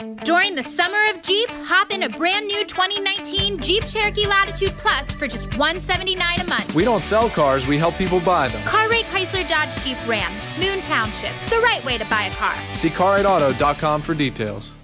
During the summer of Jeep, hop in a brand new 2019 Jeep Cherokee Latitude Plus for just $179 a month. We don't sell cars, we help people buy them. Cartwright Chrysler Dodge Jeep Ram, Moon Township, the right way to buy a car. See cartwrightauto.com for details.